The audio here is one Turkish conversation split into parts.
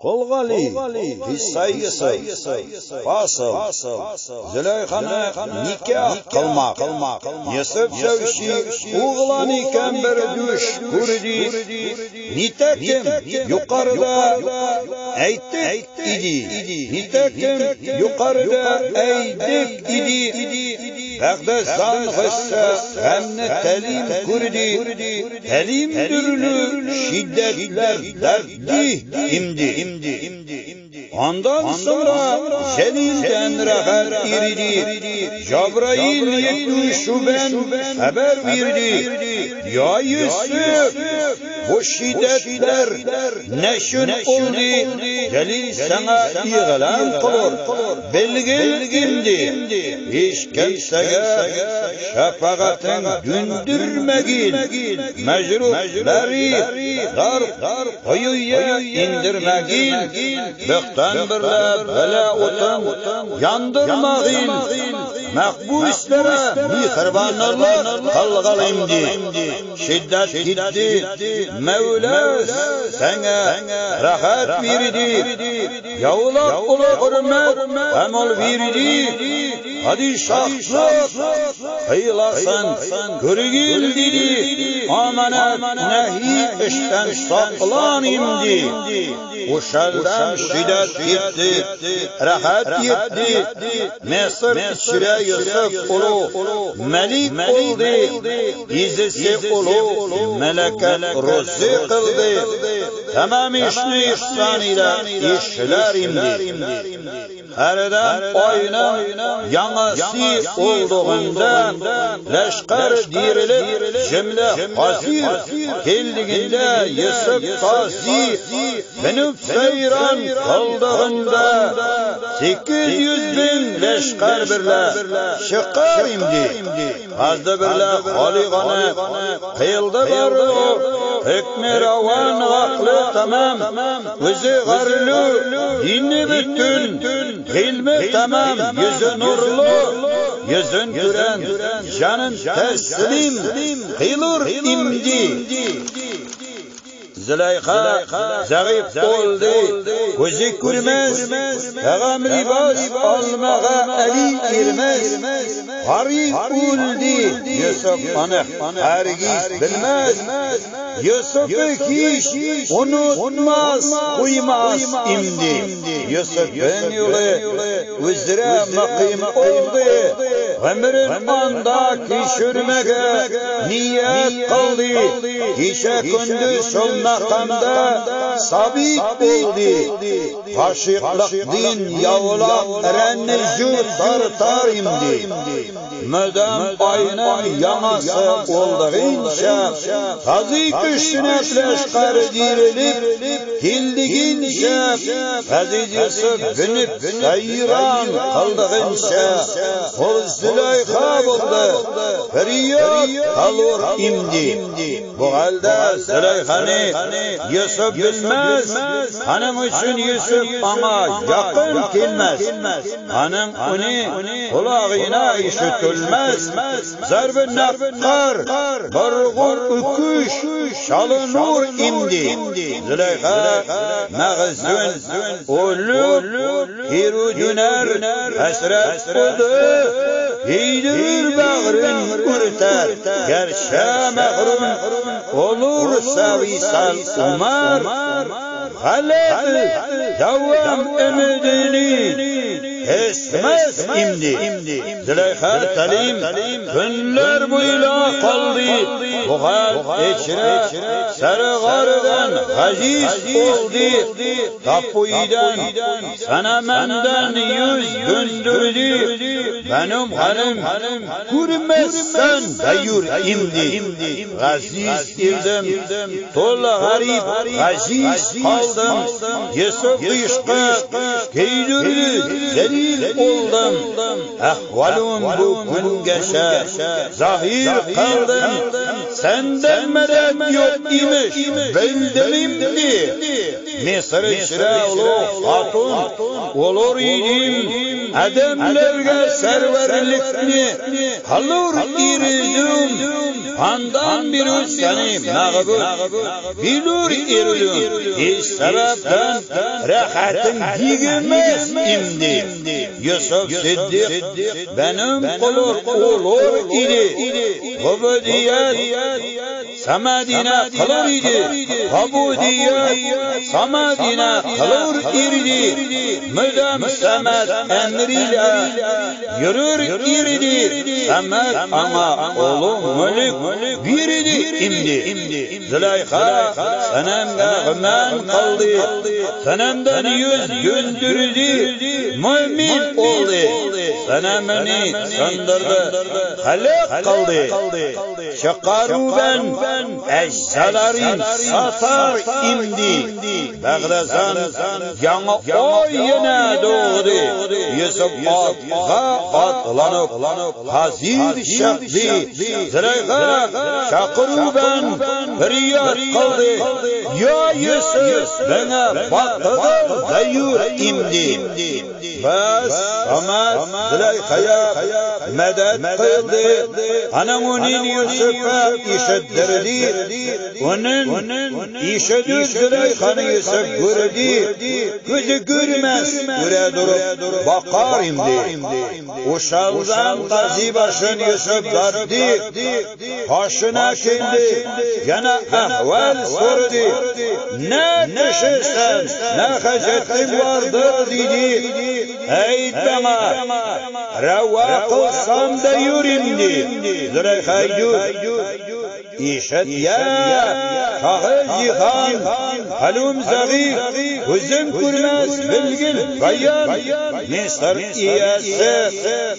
Қолғали, Исайысы, Фасыл, Зüleyханы никах қылмақ, Yusuf Şevşi, oğlan iken bir düş kurdi, nitekim yukarıda eytik idi, nitekim yukarıda eydik idi, Bəğdəstan qıssa həmni təlim kurdi, təlim dürlü şiddetler derdi imdi. Ondan sonra Celil'den rahat irdi, Cebrail yetişuben haber verdi. Ya Yusuf, bu şiddetler neşün oldu, Celil sana ilan kılır, belgilgindi. Hiç kimseye şefakatin dündürmegin, mecruhları dar koyuya indirmegin, bıktan birle bela otun yandırmagin, makbuslere mihribanlık kılgalımdi. Şiddet gitti, Mevla sana rahat verdi, yavlak ulu hürmet emol verdi. Hadi şahsız kıyılasın, görgül dedi, amanet nehi işten saklan imdi. O şelden şiddet gitti, rahat gitti, Mısır içire Yusuf ulu, melik oldu, izisi ulu, meleket ruzi kıldı, tamam işini ihsan ile işler imdi. Herden oyunun yanısı olduğundan leşker dirilip cümle hazir geldiğinde Yusuf tazi benim seyran kaldığında 800.000 leşker birle şıkkar imdi. Azdı birle haliganı kıyıldı var o hükmü ravan aklı tamam özü garlı dini bütün ilmi tamam, yüzü nurlu, yüzün gören, canın teslim, kılır imdi. Züleyha zayıf oldu, gözü görmez, peyğam libas almağa eli girmez. Harif oldu, Yusuf onu hergiz bilmez. Yusuf'u hiç unutmaz, uymaz imdi. Yusuf'un yolu üzere makim oldu. Ömrün anda kişürmege niyet kaldı. Gişe gündüz sol makamda sabit oldu. Kaşıklık din yavla erennicu tartar imdi. Müdem ayının yanası olduğunca tazik üstüne leşker dirilip kildiğince Aziz Yusuf binip seyran kaldığınca o Züleyha buldu feryat kalır imdi. Bu halde Züleyha'nı Yusuf bilmez, hanım için Yusuf ona yakın gelmez, hanım onu kulağına işitilmez. Zerb-i nefkar, barğur öküş, şalınur imdi. Züleyha mağzun, oğlu, hiru döner, hasret oldu. Heydir bağrın ürter, gerçe mehrum, olursa visal umar. Halep, devam ümidini esmez imdi. Züleyha talim, günler boyla kaldı. Buhar içine, sarıgardan haciz oldu. Tapuydan, sana menden yüz döndürdü. Benim hanım, görmezsen dayur imdi. Gaziz ildim, tolla garip, gaziz kaldım. Yusuf işkı, geydürdü, zelil oldum. Ahvalum bu gün geçe, zahir kaldım. Senden medet yok imiş, bildim imdi. Mısır içre ulu hatun, olur idim. Ademlerge serverlikni, kalır iridim. Andan bir seni mağbul bilur irulun hiç sebepten rahatın yigilmez imdi. Yusuf Siddiq benim kulur olur idi. Ubudiyet samadina kılır idi. Ubudiyet samadina kılır idi. Müdem samet emriyle yürür iridi. Samet ama oğlum mülük biridi imdi. Züleyha senemde gımen kaldı. Senemden yüz gündürdü. Mümin oldu. Senemini söndürdü. Halak kaldı. Şakaru ben eşyaların satar imdi. Bağdasan yana oyuna doğdu. Yusuf atlanıp hazir şakdi. Züleyha şakaru ben feryat kaldı. Ya Yusuf bana baktıdır dayur imdi. Bas ama Züleyha'ya medet kıldı. Anamının Yusuf'a işittirdi. Onun işidir Züleyha'nı Yusuf gördü. Gözü görmez göre durup bakar imdi. Uşaldan tazi başın Yusuf dardı. Haşına kendi yana ahval sordu. Ne düşürsen ne hacetin vardır dedi. Ey bana reva kılsam da yürimdi. Züleyha İşet ya şahı cihan halum zagir gözüm kurmaz bilgin bayan Mısır iyası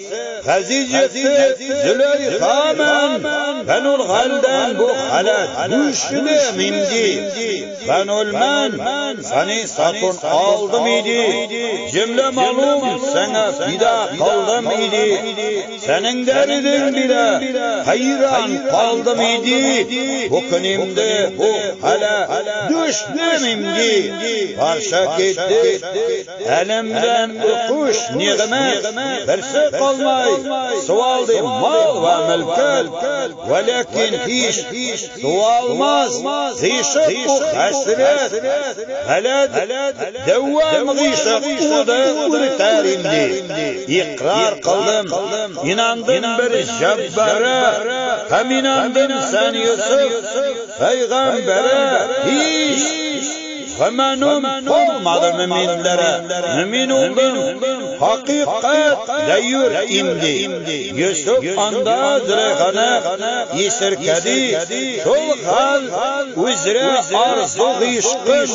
Haziceti Züleyha ben ol halden bu halat düştüm imdi. Ben olman seni satın aldım idi. Cümle malum sana fida kaldım idi. Senin derdin bile hayran kaldım idi. Bu günümde bu hala düştüm imdi. Parça gitti elimden ukuş niğmet verse kalmay. Sualdı mal ve mülket velakin hiç sualmaz. Gişek bu hasret helad devam gişek o da ürter imdi. İkrar kıldım inandım bir cebbara hem inandım sen Yusuf peygambere hiç Gımanım olmadı müminlere. Mümin oldum. Hakikat deyur imdi. Yusuf anda Züleyha'na yisirkedi. Şol hal üzere arzu gişkın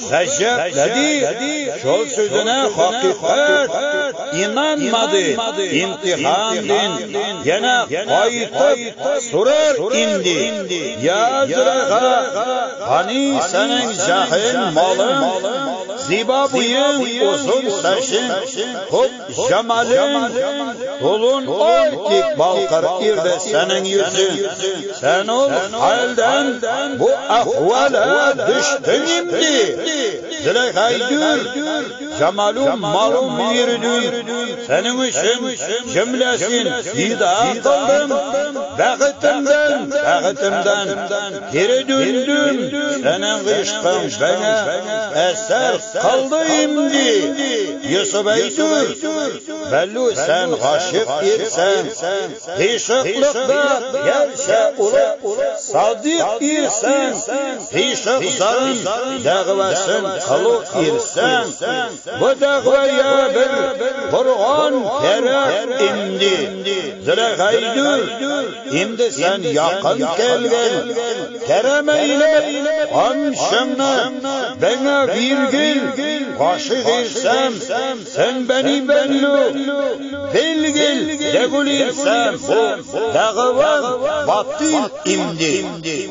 seccelledi. Şol sözüne hakikat inanmadı. İmtihandın yana kayıtıp sorar imdi. Ya Züleyha hani senin cahil malın, ziba bıyığın, uzun saçın, hop cemalin, dolun ortik balkar irde senin yüzün. Sen ol halden bu ahvala düştün imdi. Züleyha'yı gör, cemalun malum yürüdün. Senin için cümlesin fida kıldım. Bağıtımdan geri döndüm. Senin gışkın bana eser kaldı imdi. Yusuf eydur belli sen aşık irsen hişıklıkta gelse ulu sadık irsen hişıkların dağvasın kılık irsen bu dağvaya bir Kur'an kerek imdi. Züleyha eydur imdi sen yakın gelgen keremeyle amşımla bana virgül aşık irsem sen beni bellu bilgil degul irsem bu dağıvan batıl imdi.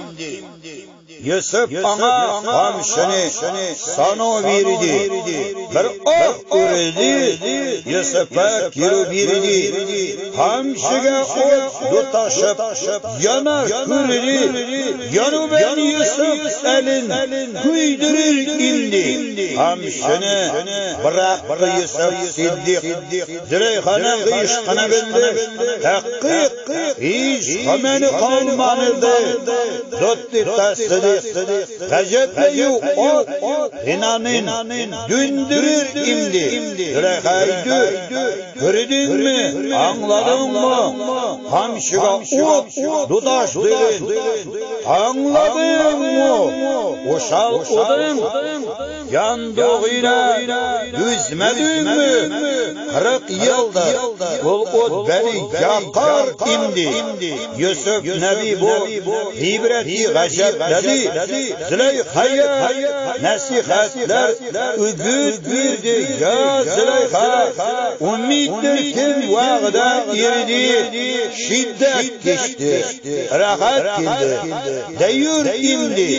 Yusuf ana hamşını sana verdi. Bir ok üredi. Yusuf'a geri verdi. Hamşıga ok tutaşıp yanar küredi. Yanı ben Yusuf elin güydürür indi. hamşini bırak Yusuf Siddiq Züleyxa'nın işqini bildi tahqiq hiç hameni kalmanıdı zotti tasdiq gajatlayu o inanin dündürür imdi Züleyxa'ydı gördün mü anladın mı hamşiga dudaş derin anladın mı uşal odun yanduğuyla üzmedin mi 40 yılda ol od beni yakar imdi Yusuf Nebi bu ibreti gajatladı Züleyxa'ya nasihatler ügüt verdi ya Züleyxa umiddir ki vağda irdi şiddet geçti rahat geldi deyur imdi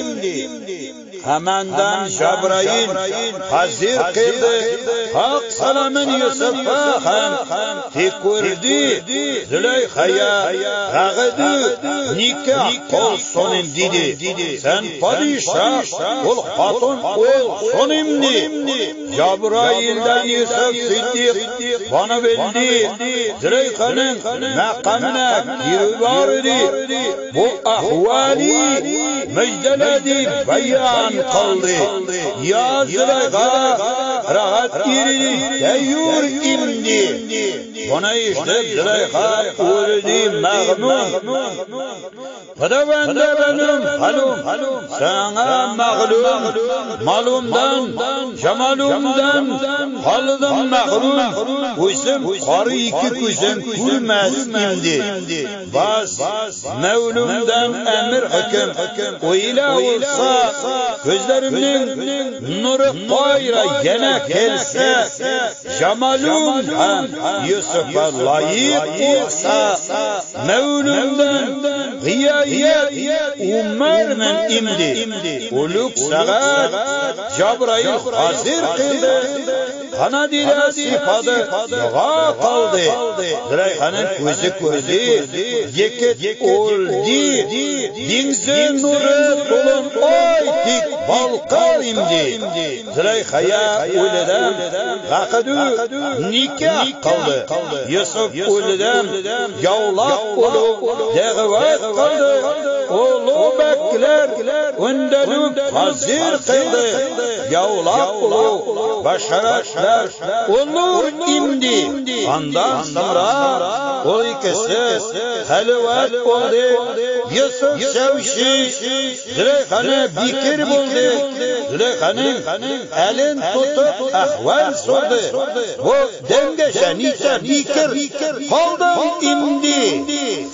Hemendan Cebrail hazır kıldı Hak salamın Yusuf'a hem tekurdi Züleyxa'ya rağıdı nikah olsun dedi sen padişah ol hatun olsun imdi Cebrail'den Yusuf Siddiq bana bildi Züleyxa'nın makamına girvardı bu ahvali müjdeledi beyan kaldı ya Züleyxa rahat girdi deyyur imdi bana işte Züleyxa öldü mağmun Hıdavende benim halum sana mağlum malumdan cemalumdan halıdan mahrum Kuysun karı iki kuysun kulmez imdi Bas Mevlumdan emir hüküm öyle olsa gözlerimnin nuru kayra yana gelse cemalum hem Yusuf'a layık olsa Mevlumdan gıyayet umarmen imdi uluk saat Cebrail hazır kıldı kanadıyla sifadı dua kaldı Züleyxa'nın gözü gördü yeket oldu denizin nuru dolun ay dik balkal imdi Züleyxa'ya öyleden gakıdı nikah kaldı Yusuf öyleden yavlak olu değvat kaldı oğlu bekler öndelip hazır kıldı yavlak olu başaratlar olur imdi ondan sonra o ikisi halvat oldu Yusuf sevşi Züleyxa'nı bikir buldu Züleyxa'nın elin tutup ahval sordu bu dengeşe nice bikir kaldım imdi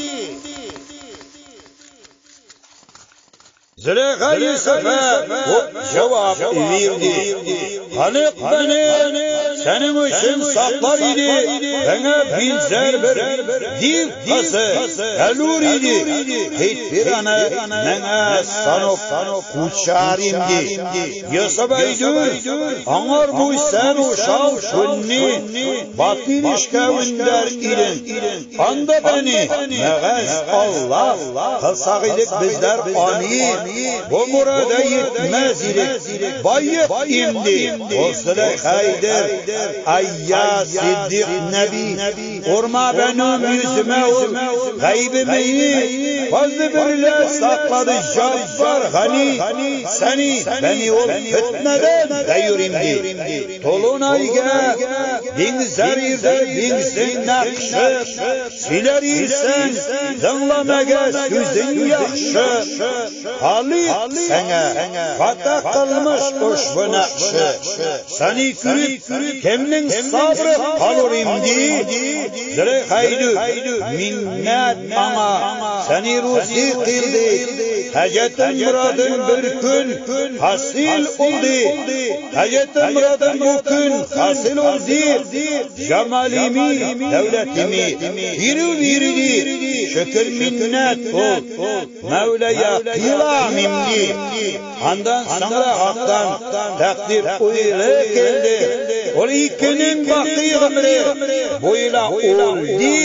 Züleyxa Yusuf'a cevap verdi Halık beni senin için saklar idi bana benzer bir div kası elur idi hiçbir ana bana sanıp uçar imdi Yusuf'aydı anar bu sen uşağım şunni batil işkavindar idin anda beni meğez Allah kılsak idik bizler amin bu murada yetmez idik bayık imdi o Züleyxa'ydır ayya Siddiq Nebi urma benim yüzüme ol gaybimi fazlı birle sakladı Cabbar Gani seni beni ol fitneden deyur imdi Tolunayga denizler irde denizin nakşı siler irsen dinlemege sözün yakşı Halit sana fatah kılmış uşbu nakşı seni kürüp kimnin sabrı kalır imdi Züleyxa'ydı minnet ana seni ruzi kıldı Hacetin muradın bir gün hasil oldu Hacetin muradın bu gün hasil oldu Cemalimi devletimi verdi şükür minnet ol Mevla'ya kılam imdi Ondan sonra haktan takdir uyla geldi O ikinin baki ömrü boyla oldu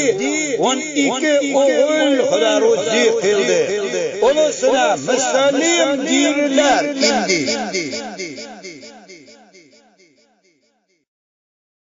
12 oğul kadar ruzi kıldı Olasına misalim dinler indi